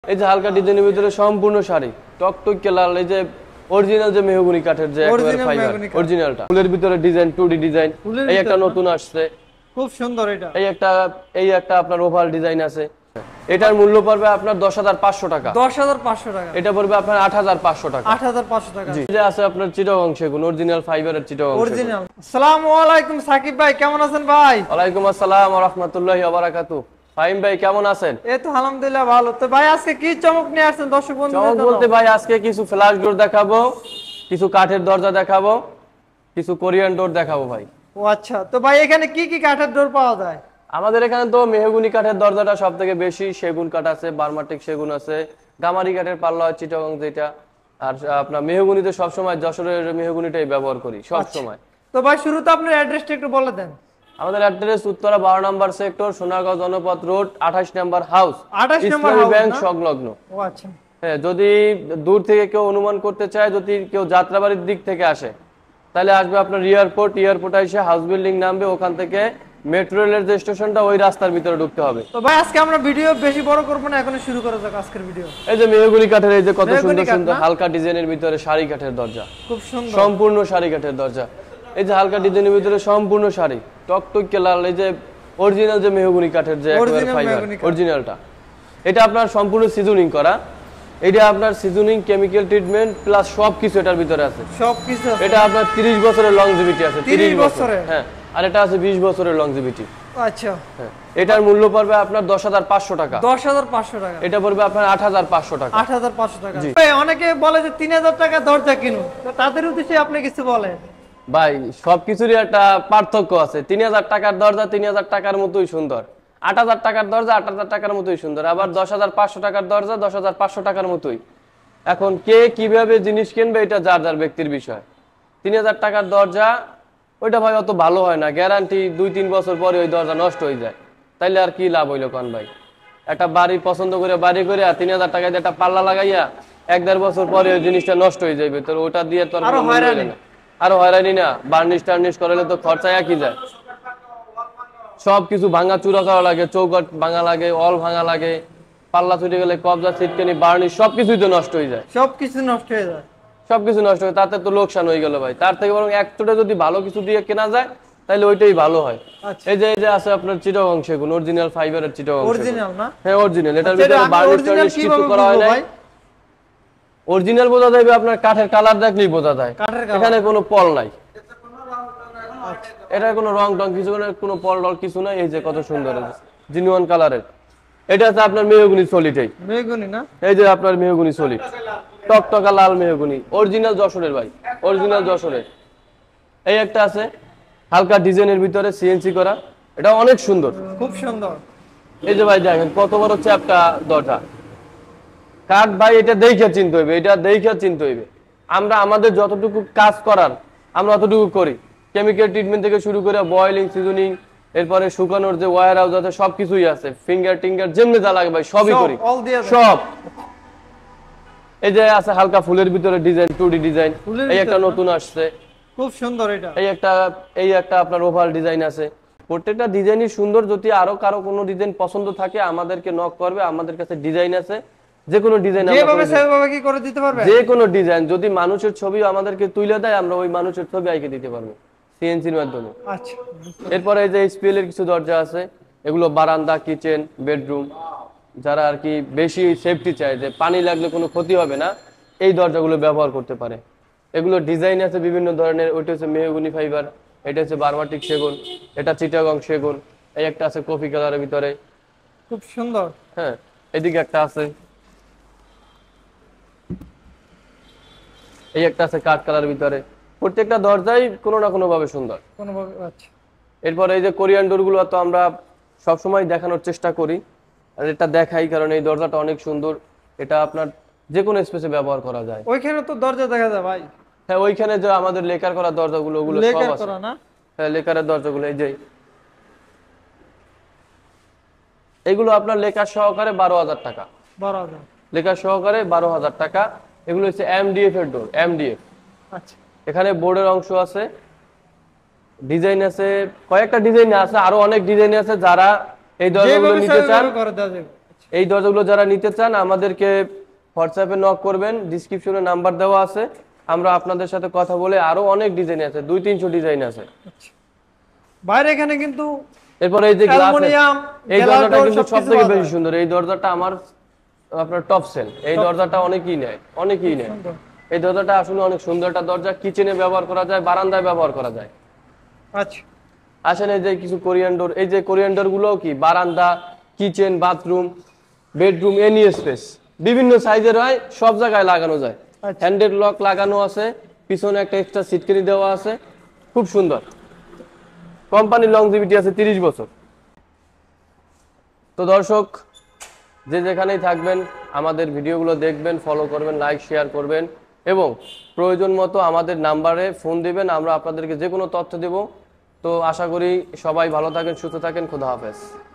এই যে হালকা ডিজাইনের ভিতরে সম্পূর্ণ শাড়ি টকটকে লাল, এই যে অরিজিনাল যে মেহগনি কাঠের যে একেবারে ফাইবার অরিজিনালটা, ফুলের ভিতরে ডিজাইন 2D ডিজাইন। এই একটা নতুন আসছে, খুব সুন্দর। এটা এই একটা আপনার ওভাল ডিজাইন আছে। এটার মূল্য পড়বে আপনার 10,500 টাকা। 10,500 টাকা। এটা পড়বে আপনার 8,500 টাকা। 8,500 টাকা। জি, এটা আছে আপনার চিটাগং সেগুন অরিজিনাল ফাইবারের চিটাগং অরিজিনাল। আসসালামু আলাইকুম সাকিব ভাই, কেমন আছেন ভাই? ওয়ালাইকুম আসসালাম ওয়া রাহমাতুল্লাহি ওয়া বারাকাতুহু। ফাহিম ভাই কেমন আছেন? এই তো আলহামদুলিল্লাহ ভালো। তো ভাই আজকে কি চমক নিয়ে আসছেন দর্শক বন্ধুদের জন্য? চমক বলতে ভাই আজকে কিছু ফ্ল্যাশ ডোর দেখাবো, কিছু কাঠের দরজা দেখাবো, কিছু কোরিয়ান ডোর দেখাবো ভাই। ও আচ্ছা, তো ভাই এখানে কি কি কাঠের ডোর পাওয়া যায়? আমাদের এখানে তো মেহগনি কাঠের দরজাটা সবথেকে বেশি, সেগুন কাঠ আছে, বার্মাটিক সেগুন আছে, গামারি কাঠের পাল্লা হয় চিটাগং যেটা। আর আপনার মেহগনিতে সবসময় যশোরের মেহগনিটাই ব্যবহার করি সব সময়। তো ভাই শুরুতে আপনার অ্যাড্রেসটা একটু বলে দেন। আমাদের address Uttara 12 number sector, Sonargaon Janapath road, 28 number house, 28 number Islami bank সংলগ্ন। ও আচ্ছা। হ্যাঁ, যদি দূর থেকে কেউ অনুমান করতে চায়, যদি কেউ যাত্রাবাড়ির দিক থেকে আসে তাহলে আসবে আপনার এয়ারপোর্ট এসে হাউস বিল্ডিং নামবে, ওখান থেকে মেট্রো রেলের যে স্টেশনটা ওই রাস্তার ভিতরে ঢুকতে হবে। তো ভাই আজকে আমরা ভিডিও বেশি বড় করব না, এখন শুরু করা যাক আজকের ভিডিও। এই যে মেহগনি কাঠের এই যে কত সুন্দর সুন্দর হালকা ডিজাইনের ভিতরে শাড়ি কাঠের দরজা, খুব সুন্দর সম্পূর্ণ শাড়ি কাঠের দরজা। এই যে হালকা ডিজাইনের ভিতরে সম্পূর্ণ শাড়ি টকটকে লাল, এই যে অরিজিনাল যে মেহগনি কাঠের যে একেবারে ফাইবার অরিজিনালটা। এটা আপনার সম্পূর্ণ সিজনিং করা, এটা আপনার সিজনিং কেমিক্যাল ট্রিটমেন্ট প্লাস সবকিছু এটার ভিতরে আছে, সবকিছু আছে। এটা আপনার 30 বছরের লংজিভিটি আছে, 30 বছরের। হ্যাঁ, আর এটা আছে 20 বছরের লংজিভিটি। আচ্ছা, হ্যাঁ, এটার মূল্য পড়বে আপনার 10,500 টাকা। 10,500 টাকা। এটা পড়বে আপনার 8,500 টাকা। 8,500 টাকা। ভাই অনেকে বলে যে 3,000 টাকা দরজা কিনুন, তো তাদের উদ্দেশ্যে আপনি কিছু বলেন? ভাই সবকিছুরই একটা পার্থক্য আছে। 3,000 টাকার দরজা 3,000 টাকার মতোই সুন্দর, 8,000 টাকার দরজা 8,000 টাকার মতোই সুন্দর, আবার 10,500 টাকার দরজা 10,500 টাকার মতোই। এখন কে কিভাবে জিনিস কিনবে এটা যার যার ব্যক্তির বিষয়। 3,000 টাকার দরজা ওইটা ভাই অত ভালো হয় না, গ্যারান্টি 2-3 বছর পরে ওই দরজা নষ্ট হয়ে যায়, তাইলে আর কি লাভ হইলো কোন ভাই? একটা বাড়ি পছন্দ করে বাড়ি করে 3,000 টাকা দিয়ে একটা পাল্লা লাগাইয়া 1-1.5 বছর পরে ওই জিনিসটা নষ্ট হয়ে যাবে, তো ওটা দিয়ে তো আরো হয়রানি না, বার্নিশ টার্নিশ করলে তো খরচা একই যায়। সবকিছু ভাঙা চূড়া করা লাগে, চৌকাঠ ভাঙা লাগে, অল ভাঙা লাগে, পাল্লা ছুটে গেলে কবজা ছিটকানি বার্নিশ সবকিছুই তো নষ্ট হয়ে যায়। সবকিছু নষ্ট হয়ে যায়, সবকিছু নষ্ট হয়, তাতে তো লোকসান হয়ে গেল ভাই। তার থেকে বরং একটুটা যদি ভালো কিছু দিয়ে কেনা যায় তাহলে ওইটাই ভালো হয়। এই যে আছে আপনার চিটাগং সেগুন অরিজিনাল ফাইবারের চিটাগং অরিজিনাল না? হ্যাঁ অরিজিনাল। এটার ভিতরে বার্নিশ টার্নিশ কিছু করা হয় না। অরিজিনাল বোঝা যাবে আপনার কাঠের কালার দেখলেই বোঝা যায়, এখানে কোনো পল নাই, এটা কোনো রং টং কিছু কোনো পল টল কিছু নাই। এই যে কত সুন্দর জিনুয়ান কালারের, এটা আছে আপনার মেহগনি সলিডই, মেহগনি না? এই যে আপনার মেহগনি সলিড টকটকা লাল মেহগনি অরিজিনাল যশোরের ভাই, অরিজিনাল যশোরের। এই একটা আছে হালকা ডিজাইনের ভিতরে সিএনসি করা, এটা অনেক সুন্দর, খুব সুন্দর। এই যে ভাই দেখেন কত বড় চ্যাপটা দরজা কাঠ ভাই, এটা দেখে চিনতে হইবে, এটা দেখে চিনতে হইবে। আমরা আমাদের যতটুকু কাজ করার আমরা অতটুকু করি, কেমিক্যাল ট্রিটমেন্ট থেকে শুরু করে বয়েলিং সিজনিং, এরপরে শুকানোর যে ওয়্যার হাউস আছে সবকিছুই আছে, ফিঙ্গার টিঙ্গার যেমনি যা লাগে ভাই সবই করি সব। এই যে আছে হালকা ফুলের ভিতরে ডিজাইন 2D ডিজাইন, এই একটা নতুন আসছে, খুব সুন্দর। এটা এই একটা আপনার ওভাল ডিজাইন আছে। প্রত্যেকটা ডিজাইনই সুন্দর। যদি আরো কারো কোনো ডিজাইন পছন্দ থাকে আমাদেরকে নক করবে, আমাদের কাছে ডিজাইন আছে, যে কোনো ডিজাইন যেভাবে সেভাবে কি করে দিতে পারবে। যে কোনো ডিজাইন যদি মানুষের ছবি আমাদেরকে তুলে দেয় আমরা ওই মানুষের ছবি আইকে দিতে পারবো সিএনসির মাধ্যমে। আচ্ছা, এরপরে এই যে এসপিএল এর কিছু দরজা আছে, এগুলো বারান্দা, কিচেন, বেডরুম, যারা আর কি বেশি সেফটি চায় যে পানি লাগলে কোনো ক্ষতি হবে না, এই দরজাগুলো ব্যবহার করতে পারে। এগুলো ডিজাইন আছে বিভিন্ন ধরনের, ওইটা হচ্ছে মেহগনি ফাইবার, এটা হচ্ছে বার্মাটিক সেগুন, এটা চিটাগং সেগুন, এই একটা আছে কফি কালারের ভিতরে, খুব সুন্দর। হ্যাঁ, এদিকে একটা আছে, এই একটা আছে কাঠ কালার ভিতরে। প্রত্যেকটা দরজাই কোনো না কোনো ভাবে সুন্দর। আচ্ছা, এরপর এই যে কোরিয়ান ডোর গুলো তো আমরা সবসময় দেখানোর চেষ্টা করি, আর এটা দেখাই কারণ এই দরজাটা অনেক সুন্দর, এটা আপনার যে কোনো স্পেসে ব্যবহার করা যায়। ওইখানে তো দরজা দেখা যায় ভাই। হ্যাঁ, ওইখানে যে আমাদের লেকার করা দরজাগুলো ওগুলো সব আছে না? হ্যাঁ, লেকারের দরজাগুলো এই যে এগুলো আপনার লেকার সহকারে 12,000 টাকা। 12,000 লেকার সহকারে 12,000 টাকা। এগুলো হচ্ছে এমডিএফ এর ডোর, এমডিএফ। আচ্ছা, এখানে বোর্ডের অংশ আছে, ডিজাইন আছে, কয়েকটা ডিজাইন আছে, আরো অনেক ডিজাইন আছে। যারা এই দরজাগুলো নিতে চান এই দরজাগুলো যারা নিতে চান আমাদেরকে হোয়াটসঅ্যাপে নক করবেন, ডিসক্রিপশনে নাম্বার দেওয়া আছে, আমরা আপনাদের সাথে কথা বলে আরো অনেক ডিজাইন আছে, 200-300 ডিজাইন আছে। বাইরে এখানে কিন্তু এরপর এই যে গ্লাস, অ্যালুমিনিয়াম, এই দরজাটা গ্লাস কিন্তু ডোর সবথেকে সবকিছু বেশি সুন্দর। এই দরজাটা আমার আপনার টপ সেল। এই দরজাটা অনেকেই নেয়, অনেকেই নেয়। এই দরজাটা আসলে অনেক সুন্দর একটা দরজা, কিচেনে ব্যবহার করা যায়, বারান্দায় ব্যবহার করা যায়। আচ্ছা, আসেন এই যে কিছু কোরিয়ান ডোর, এই যে কোরিয়ান ডোর গুলো কি বারান্দা, kitchen, bathroom, bedroom, any space বিভিন্ন সাইজের হয়, সব জায়গায় লাগানো যায়। আচ্ছা। হ্যান্ডেল লক লাগানো আছে, পিছনে একটা এক্সট্রা সিটকানি দেওয়া আছে, খুব সুন্দর। কোম্পানির লংজিভিটি আছে 30 বছর। তো দর্শক, যে যেখানেই থাকবেন আমাদের ভিডিওগুলো দেখবেন, ফলো করবেন, লাইক শেয়ার করবেন এবং প্রয়োজন মতো আমাদের নাম্বারে ফোন দিবেন, আমরা আপনাদেরকে যে কোনো তথ্য দেব। তো আশা করি সবাই ভালো থাকেন, সুস্থ থাকেন, খোদা হাফেজ।